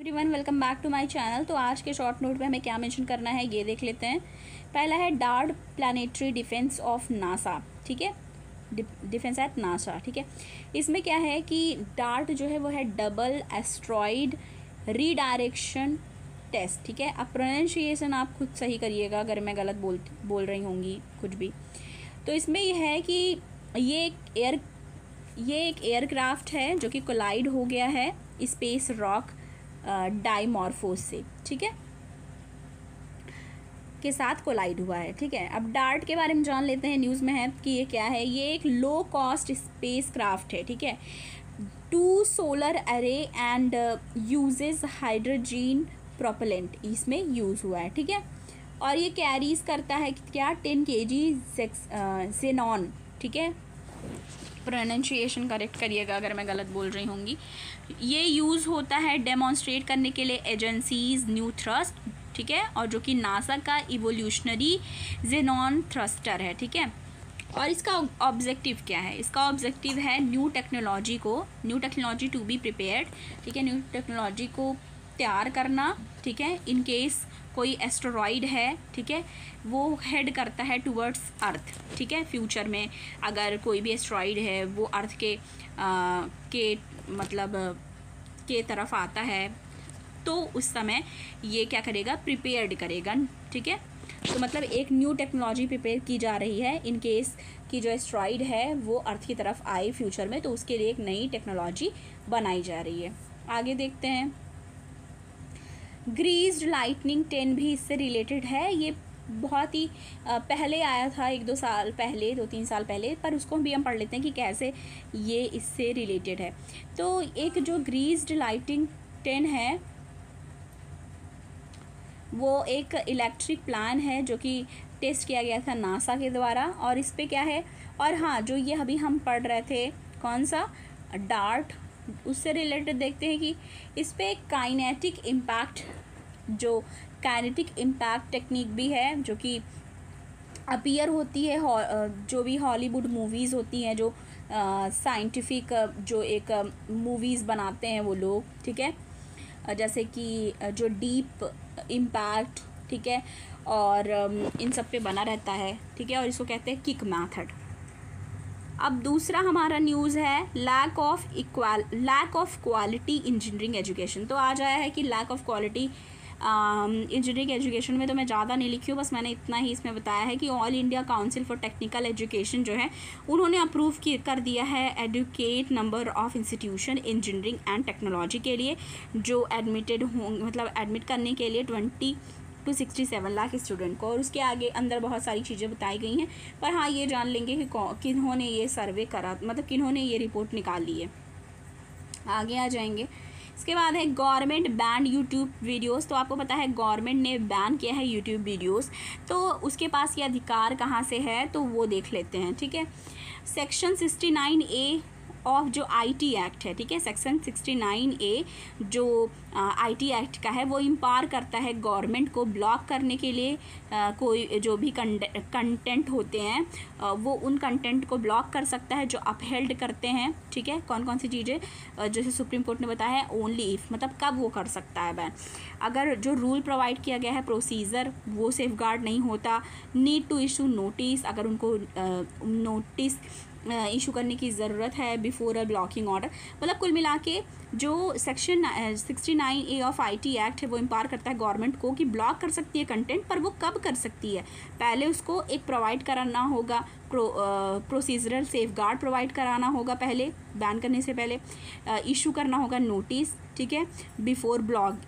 Everyone, welcome back to my channel. तो आज के शॉर्ट नोट में हमें क्या मेंशन करना है ये देख लेते हैं। पहला है DART planetary defence of NASA, ठीक है, डिफेंस एट नासा, ठीक है। इसमें क्या है कि डार्ट जो है वो है डबल एस्ट्रॉइड रीडायरेक्शन टेस्ट, ठीक है। अब प्रोनाउंसिएशन आप खुद सही करिएगा अगर मैं गलत बोल रही होंगी कुछ भी। तो इसमें यह है कि ये एक एयरक्राफ्ट है जो कि कोलाइड हो गया है स्पेस रॉक डाइमॉर्फोस से, ठीक है, के साथ कोलाइड हुआ है, ठीक है। अब डार्ट के बारे में जान लेते हैं। न्यूज़ में है कि ये क्या है। ये एक लो कॉस्ट स्पेस क्राफ्ट है, ठीक है। 2 solar array and uses hydrogen propellant इसमें यूज़ हुआ है, ठीक है। और ये कैरीज करता है क्या 10 kg जेनॉन, ठीक है। प्रोनाउंसिएशन करेक्ट करिएगा अगर मैं गलत बोल रही होंगी। ये यूज़ होता है डेमोन्स्ट्रेट करने के लिए एजेंसीज न्यू थ्रस्ट, ठीक है, और जो कि नासा का इवोल्यूशनरी जेनॉन थ्रस्टर है, ठीक है। और इसका ऑब्जेक्टिव क्या है? इसका ऑब्जेक्टिव है new technology to be prepared, ठीक है, न्यू टेक्नोलॉजी को तैयार करना, ठीक है, इन केस कोई एस्टेरॉइड है, ठीक है, वो हेड करता है टुवर्ड्स अर्थ, ठीक है। फ्यूचर में अगर कोई भी एस्टेरॉइड है वो अर्थ के मतलब के तरफ आता है तो उस समय ये क्या करेगा, प्रिपेयर्ड करेगा, ठीक है। तो मतलब एक न्यू टेक्नोलॉजी प्रिपेयर की जा रही है इन केस कि जो एस्टेरॉइड है वो अर्थ की तरफ आए फ्यूचर में, तो उसके लिए एक नई टेक्नोलॉजी बनाई जा रही है। आगे देखते हैं। ग्रीज्ड लाइटनिंग 10 भी इससे रिलेटेड है। ये बहुत ही पहले आया था, 1-2 साल पहले, 2-3 साल पहले, पर उसको भी हम पढ़ लेते हैं कि कैसे ये इससे रिलेटेड है। तो एक जो ग्रीज्ड लाइटिंग 10 है वो एक इलेक्ट्रिक प्लान है जो कि टेस्ट किया गया था नासा के द्वारा। और इस पे क्या है, और हाँ, जो ये अभी हम पढ़ रहे थे कौन सा, डार्ट, उससे रिलेटेड देखते हैं कि इस पे काइनेटिक इम्पैक्ट टेक्निक भी है जो कि अपीयर होती है जो भी हॉलीवुड मूवीज़ होती हैं, जो साइंटिफिक जो एक मूवीज़ बनाते हैं वो लोग, ठीक है, जैसे कि जो डीप इम्पैक्ट, ठीक है, और इन सब पे बना रहता है, ठीक है, और इसको कहते हैं किक मेथड। अब दूसरा हमारा न्यूज़ है lack of quality engineering education. तो आज आया है कि lack of quality engineering education में तो मैं ज़्यादा नहीं लिखी हूँ, बस मैंने इतना ही इसमें बताया है कि all India council for technical education जो है उन्होंने अप्रूव कर दिया है adequate number of institution engineering and technology के लिए जो एडमिटेड होंगे, मतलब एडमिट करने के लिए 20 to 67 लाख स्टूडेंट को। और उसके आगे अंदर बहुत सारी चीज़ें बताई गई हैं, पर हाँ ये जान लेंगे कि किन्होंने ये सर्वे करा, मतलब किन्होंने ये रिपोर्ट निकाली है। आगे आ जाएंगे। इसके बाद है गवर्नमेंट बैन यूट्यूब वीडियोस। तो आपको पता है गवर्नमेंट ने बैन किया है यूट्यूब वीडियोस, तो उसके पास ये अधिकार कहाँ से है तो वो देख लेते हैं, ठीक है। सेक्शन 69A ऑफ जो आईटी एक्ट है, ठीक है, सेक्शन 69A जो आईटी एक्ट का है वो इम्पावर करता है गवर्नमेंट को ब्लॉक करने के लिए कोई जो भी कंटेंट होते हैं वो उन कंटेंट को ब्लॉक कर सकता है जो अपहेल्ड करते हैं, ठीक है। कौन कौन सी चीज़ें, जैसे सुप्रीम कोर्ट ने बताया है ओनली इफ़, मतलब कब वो कर सकता है बैन, अगर जो रूल प्रोवाइड किया गया है प्रोसीजर वो सेफगार्ड नहीं होता, नीड टू इशू नोटिस, अगर उनको नोटिस इशू करने की ज़रूरत है बिफोर अ ब्लॉकिंग ऑर्डर। मतलब कुल मिला के जो section 69A of IT act है वो इम्पावर करता है गवर्नमेंट को कि ब्लॉक कर सकती है कंटेंट, पर वो कब कर सकती है, पहले उसको एक प्रोवाइड कराना होगा, प्रोसीजरल सेफगार्ड प्रोवाइड कराना होगा पहले, बैन करने से पहले इशू करना होगा नोटिस, ठीक है, बिफोर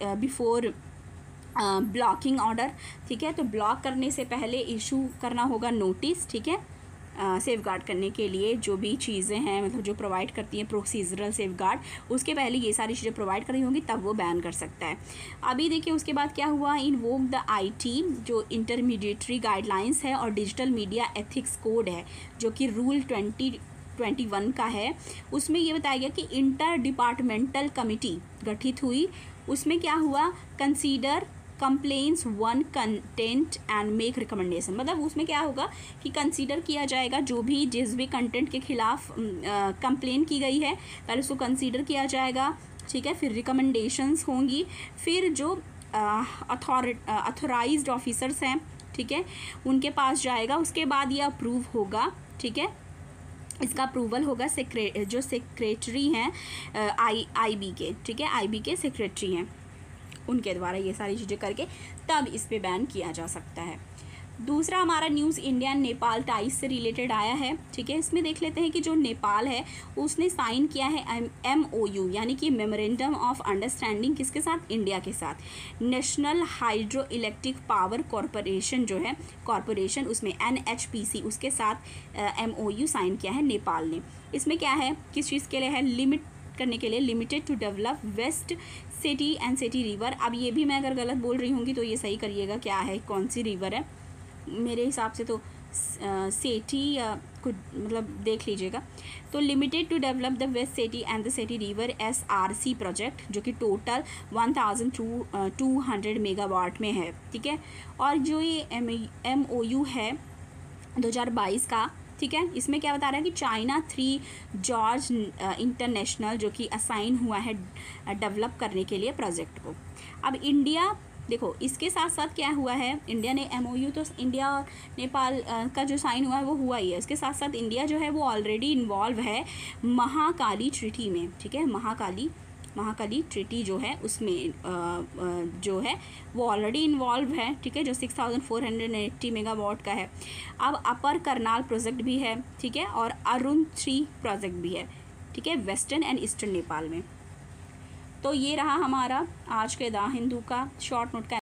ब्लॉकिंग ऑर्डर, ठीक है। तो ब्लॉक करने से पहले इशू करना होगा नोटिस, ठीक है, सेफगार्ड करने के लिए जो भी चीज़ें हैं, मतलब जो प्रोवाइड करती हैं प्रोसीजरल सेफगार्ड, उसके पहले ये सारी चीज़ें प्रोवाइड करी होंगी तब वो बैन कर सकता है। अभी देखिए उसके बाद क्या हुआ, इनवोक द आईटी जो इंटरमीडिएटरी गाइडलाइंस है और डिजिटल मीडिया एथिक्स कोड है जो कि रूल 2021 का है, उसमें ये बताया गया कि इंटर डिपार्टमेंटल कमिटी गठित हुई। उसमें क्या हुआ, consider complaints one content and make recommendation, मतलब उसमें क्या होगा कि कंसीडर किया जाएगा जो भी जिस भी कंटेंट के खिलाफ कंप्लेन की गई है, पहले उसको कंसीडर किया जाएगा, ठीक है, फिर रिकमेंडेशंस होंगी, फिर जो अथॉराइज्ड ऑफिसर्स हैं, ठीक है, उनके पास जाएगा, उसके बाद ये अप्रूव होगा, ठीक है, इसका अप्रूवल होगा जो सेक्रेटरी हैं IB के, ठीक है, IB के सेक्रेटरी हैं, उनके द्वारा ये सारी चीज़ें करके तब इस पे बैन किया जा सकता है। दूसरा हमारा न्यूज़ इंडिया नेपाल टाइज से रिलेटेड आया है, ठीक है, इसमें देख लेते हैं कि जो नेपाल है उसने साइन किया है MOU यानी कि मेमोरेंडम ऑफ अंडरस्टैंडिंग, किसके साथ, इंडिया के साथ, national hydro electric power corporation जो है कॉरपोरेशन, उसमें NHPC, उसके साथ MOU साइन किया है नेपाल ने। इसमें क्या है, किस चीज़ के लिए है, लिमिट करने के लिए, limited to develop west Seti and Seti river. अब ये भी मैं अगर गलत बोल रही होंगी तो ये सही करिएगा, क्या है, कौन सी रिवर है, मेरे हिसाब से तो सेठी कुछ मतलब देख लीजिएगा। तो limited to develop the west Seti and the Seti river SRC project, जो कि टोटल 1200 मेगावाट में है, ठीक है। और जो ये MOU है 2022 का, ठीक है, इसमें क्या बता रहा है कि चाइना 3 जॉर्ज इंटरनेशनल जो कि असाइन हुआ है डेवलप करने के लिए प्रोजेक्ट को। अब इंडिया देखो, इसके साथ साथ क्या हुआ है, इंडिया ने MOU तो इंडिया और नेपाल का जो साइन हुआ है वो हुआ ही है, उसके साथ साथ इंडिया जो है वो ऑलरेडी इन्वॉल्व है महाकाली ट्रीटी में, ठीक है, महाकाली ट्रीटी जो है उसमें जो है वो ऑलरेडी इन्वॉल्व है, ठीक है, जो 6480 मेगावाट का है। अब अपर करनाल प्रोजेक्ट भी है, ठीक है, और अरुण 3 प्रोजेक्ट भी है, ठीक है, वेस्टर्न एंड ईस्टर्न नेपाल में। तो ये रहा हमारा आज के द हिंदू का शॉर्ट नोट का